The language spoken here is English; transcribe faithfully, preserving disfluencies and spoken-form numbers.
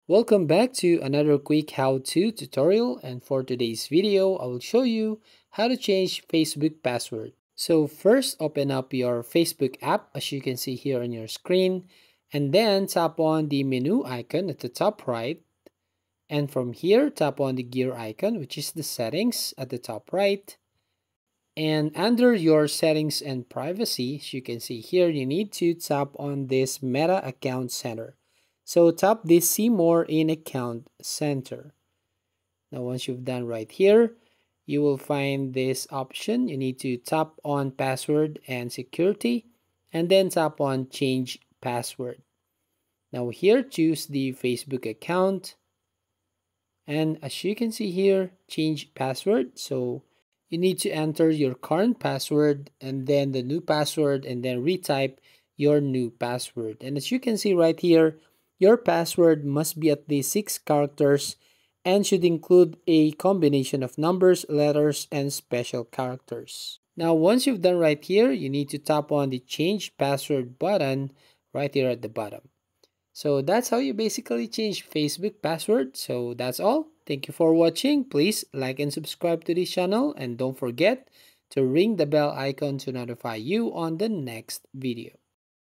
Welcome back to another quick how-to tutorial, and for today's video I will show you how to change Facebook password. So first, open up your Facebook app as you can see here on your screen, and then tap on the menu icon at the top right, and from here tap on the gear icon, which is the settings at the top right. And under your settings and privacy, as you can see here, you need to tap on this Meta Account Center. So tap this See More in Account Center. Now once you've done right here, you will find this option. You need to tap on Password and Security, and then tap on Change Password. Now here, choose the Facebook account. And as you can see here, change password. So you need to enter your current password and then the new password and then retype your new password. And as you can see right here, your password must be at least six characters and should include a combination of numbers, letters, and special characters. Now, once you've done right here, you need to tap on the change password button right here at the bottom. So that's how you basically change Facebook password. So that's all. Thank you for watching. Please like and subscribe to this channel, and don't forget to ring the bell icon to notify you on the next video.